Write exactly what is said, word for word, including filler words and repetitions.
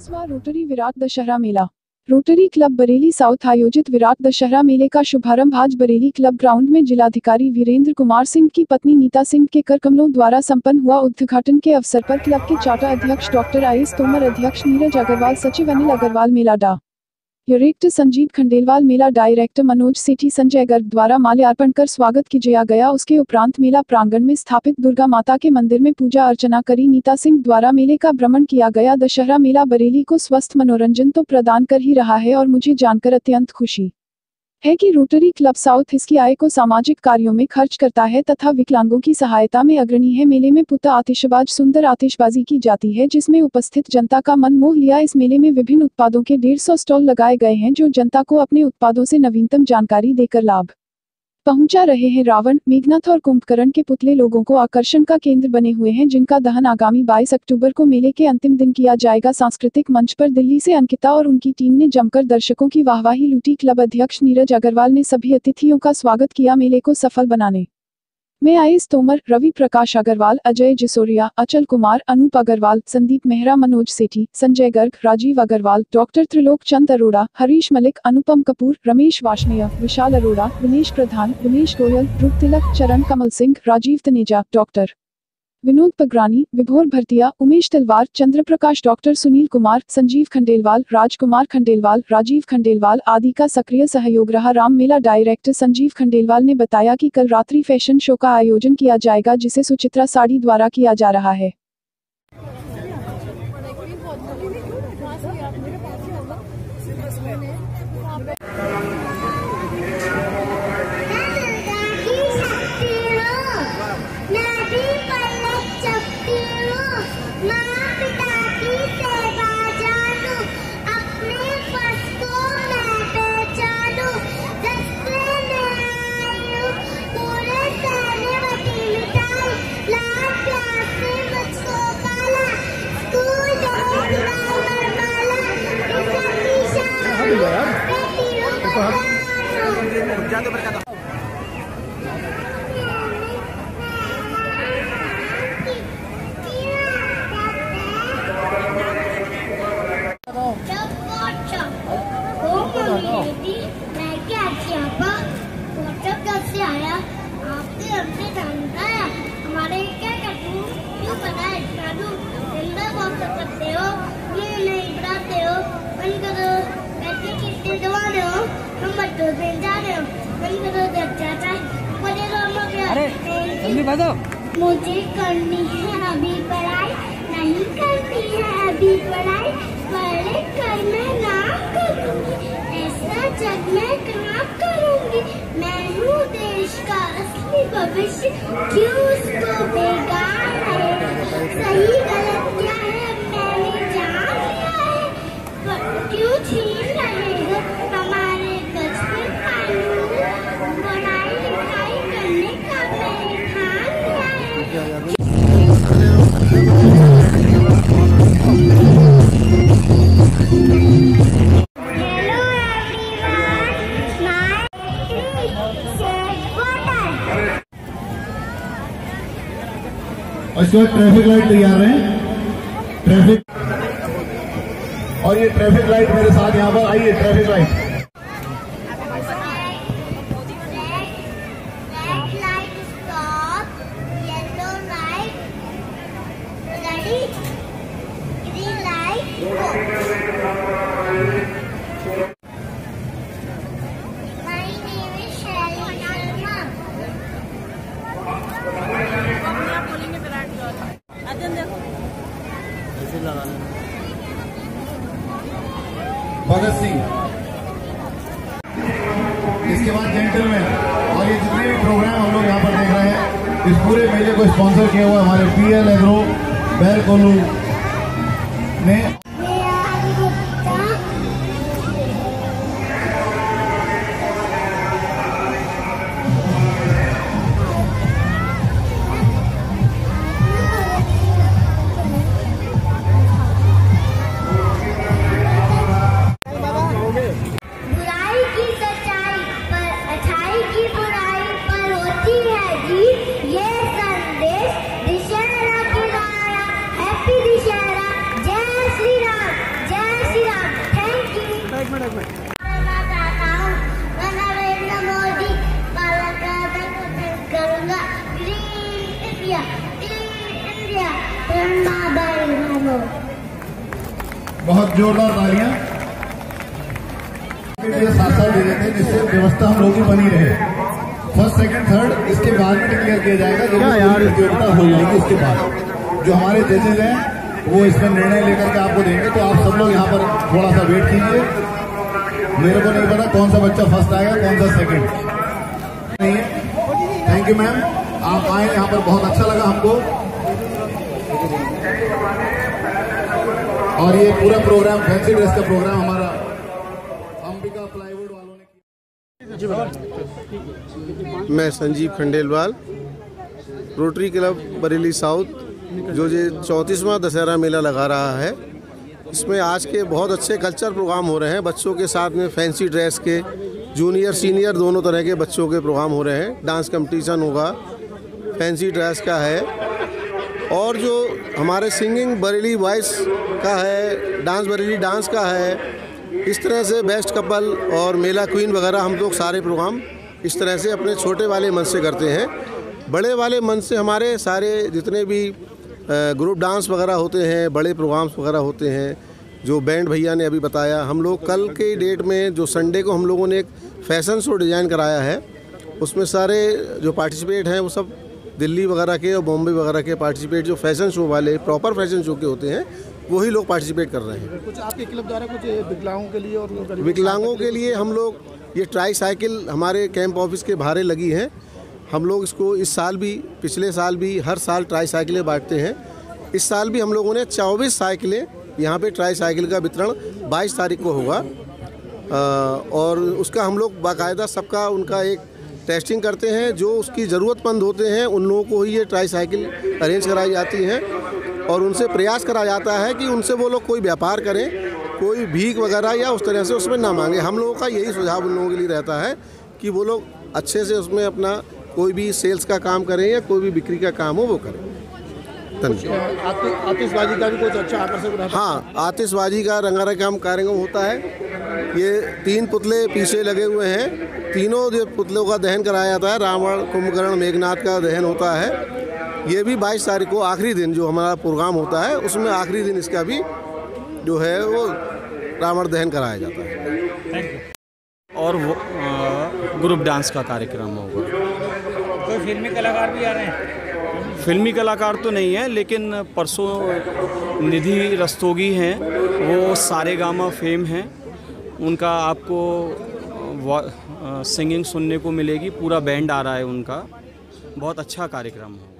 दसवां रोटरी विराट दशहरा मेला। रोटरी क्लब बरेली साउथ आयोजित विराट दशहरा मेले का शुभारंभ आज बरेली क्लब ग्राउंड में जिलाधिकारी वीरेंद्र कुमार सिंह की पत्नी नीता सिंह के कर कमलों द्वारा संपन्न हुआ। उद्घाटन के अवसर पर क्लब के चार्टर अध्यक्ष डॉक्टर आई एस तोमर, अध्यक्ष नीरज अग्रवाल, सचिव अनिल अग्रवाल, मेला डा डायरेक्टर संजीव खंडेलवाल, मेला डायरेक्टर मनोज सेठी, संजय गर्ग द्वारा माल्यार्पण कर स्वागत किया गया। उसके उपरांत मेला प्रांगण में स्थापित दुर्गा माता के मंदिर में पूजा अर्चना करी। नीता सिंह द्वारा मेले का भ्रमण किया गया। दशहरा मेला बरेली को स्वस्थ मनोरंजन तो प्रदान कर ही रहा है और मुझे जानकर अत्यंत खुशी है कि रोटरी क्लब साउथ इसकी आय को सामाजिक कार्यों में खर्च करता है तथा विकलांगों की सहायता में अग्रणी है। मेले में पुता आतिशबाज सुंदर आतिशबाजी की जाती है जिसमें उपस्थित जनता का मन मोह लिया। इस मेले में विभिन्न उत्पादों के डेढ़ सौ स्टॉल लगाए गए हैं जो जनता को अपने उत्पादों से नवीनतम जानकारी देकर लाभ पहुंचा रहे हैं। रावण, मेघनाथ और कुंभकर्ण के पुतले लोगों को आकर्षण का केंद्र बने हुए हैं जिनका दहन आगामी बाईस अक्टूबर को मेले के अंतिम दिन किया जाएगा। सांस्कृतिक मंच पर दिल्ली से अंकिता और उनकी टीम ने जमकर दर्शकों की वाहवाही लूटी। क्लब अध्यक्ष नीरज अग्रवाल ने सभी अतिथियों का स्वागत किया। मेले को सफल बनाने में I S Tomar, Ravi Prakash Agarwal, Ajay Jisoria, Achal Kumar, Anoop Agarwal, Sandeep Mehra, Manoj Sethi, Sanjay Garg, Rajeev Agarwal, doctor Trilok Chand Arora, Harish Malik, Anupam Kapoor, Ramesh Varshney, Vishal Arora, Vinesh Pradhan, Umesh Goyal, Dhruv Tilak, Charan Kamal Singh, Rajeev Taneja, doctor Vinod Pagrani, Vibhor Bhartiya, Umesh Talwar, Chandraprakash, doctor Sunil Kumar, Sanjeev Khandelwal, Rajkumar Khandelwal, Rajeev Khandelwal आदि का सक्रिय सहयोग रहा। राम मेला डायरेक्टर संजीव खंडेलवाल ने बताया कि कल रात्रि फैशन शो का आयोजन किया जाएगा जिसे सुचित्रा साड़ी द्वारा किया जा रहा है। हमारे क्या करूं क्यों पता है दादू अंदर बहुत सकते हो ये नहीं बनाते हो बंद करो कैसे कितने दवाने हो हम बच्चों से जा रहे हो बंद करो जब जाता है मुझे रोना क्या जल्दी बताओ मुझे करनी है अभी पढ़ाई नहीं करनी है अभी पढ़ाई पढ़े कर मैं ना करूंगी ऐसा जग में कहाँ करूंगी मैं हूँ देश का असली भविष्य क्यों उसको बेकार है सही गलत क्या है मैंने जान लिया है क्यों छीन रहे हो हमारे बचपन कानून पढ़ाई लिखाई करने का मैंने ठान लिया है। इसके बाद ट्रैफिक लाइट तैयार है। ट्रैफिक और ये ट्रैफिक लाइट मेरे साथ यहाँ पर आइए। ट्रैफिक लाइट भगत सिंह, इसके बाद जेंटलमैन और ये जितने भी प्रोग्राम हम लोग यहाँ पर देख रहे हैं इस पूरे मेले को स्पॉन्सर किया हुआ हमारे पी एल एग्रो बैर कोलू ने। ये संदेश दशहरा की राया, हैप्पी दशहरा, जय श्री राम। बहुत जोरदार तालियां साथ साथ दे देते हैं, जिससे व्यवस्था हम लोगों की बनी रहे। फर्स्ट सेकंड थर्ड इसके बाद में डिक्लेयर किया जाएगा जब प्रतियोगिता हो जाएगी। इसके बाद जो हमारे जजेज हैं वो इसमें निर्णय लेकर के आपको देंगे। तो आप सब लोग यहाँ पर थोड़ा सा वेट कीजिए। मेरे को नहीं पता कौन सा बच्चा फर्स्ट आएगा कौन सा सेकंड नहीं है। थैंक यू मैम, आप आए यहाँ पर, बहुत अच्छा लगा हमको। और ये पूरा प्रोग्राम फैंसी ड्रेस का प्रोग्राम हमारा अंबिका प्लाईवुड वालों ने किया। मैं Sanjeev Khandelwal, Rotary club Bareilly south, जो ये चौंतीसवां दशहरा मेला लगा रहा है, इसमें आज के बहुत अच्छे कल्चर प्रोग्राम हो रहे हैं। बच्चों के साथ में फैंसी ड्रेस के जूनियर सीनियर दोनों तरह के बच्चों के प्रोग्राम हो रहे हैं। डांस कंपटीशन होगा, फैंसी ड्रेस का है, और जो हमारे सिंगिंग बरेली वॉइस का है, डांस बरेली डांस का है। इस तरह से बेस्ट कपल और मेला क्वीन वगैरह हम लोग सारे प्रोग्राम इस तरह से अपने छोटे वाले मंच से करते हैं। बड़े वाले मंच से हमारे सारे जितने भी ग्रुप डांस वगैरह होते हैं, बड़े प्रोग्राम्स वगैरह होते हैं, जो बैंड भैया ने अभी बताया। हम लोग कल के डेट में जो संडे को हम लोगों ने एक फैशन शो डिज़ाइन कराया है, उसमें सारे जो पार्टिसिपेट हैं वो सब दिल्ली वगैरह के और बॉम्बे वगैरह के पार्टिसिपेट, जो फैशन शो वाले प्रॉपर फैशन शो के होते हैं, वही लोग पार्टिसिपेट कर रहे हैं। कुछ आपके क्लब द्वारा कुछ विकलांगों के लिए और विकलांगों के लिए हम लोग ये ट्राई साइकिल हमारे कैंप ऑफिस के बाहर लगी हैं। हम लोग इसको इस साल भी, पिछले साल भी, हर साल ट्राई साइकिलें बांटते हैं। इस साल भी हम लोगों ने चौबीस साइकिलें यहाँ पे ट्राई साइकिल का वितरण बाईस तारीख को होगा, और उसका हम लोग बाकायदा सबका उनका एक टेस्टिंग करते हैं। जो उसकी ज़रूरतमंद होते हैं उन लोगों को ही ये ट्राई साइकिल अरेंज कराई जाती हैं, और उनसे प्रयास करा जाता है कि उनसे वो लोग कोई व्यापार करें, कोई भीख वगैरह या उस तरह से उसमें ना मांगे। हम लोगों का यही सुझाव उन लोगों के लिए रहता है कि वो लोग अच्छे से उसमें अपना कोई भी सेल्स का काम करें या कोई भी बिक्री का काम हो वो करें। आतिशबाजी का भी कुछ अच्छा आकर्षक रहता है। हाँ, आतिशबाजी का रंगारंग कार्यक्रम होता है। ये तीन पुतले पीछे लगे हुए हैं, तीनों जो पुतलों का दहन कराया जाता है। रावण, कुंभकर्ण, मेघनाथ का दहन होता है। ये भी बाईस तारीख को आखिरी दिन जो हमारा प्रोग्राम होता है, उसमें आखिरी दिन इसका भी जो है वो रावण दहन कराया जाता है। और वो ग्रुप डांस का कार्यक्रम होगा। कोई फिल्मी कलाकार भी आ रहे हैं? फिल्मी कलाकार तो नहीं है, लेकिन परसों निधि रस्तोगी हैं, वो सारेगामा फेम हैं, उनका आपको सिंगिंग सुनने को मिलेगी। पूरा बैंड आ रहा है उनका, बहुत अच्छा कार्यक्रम है।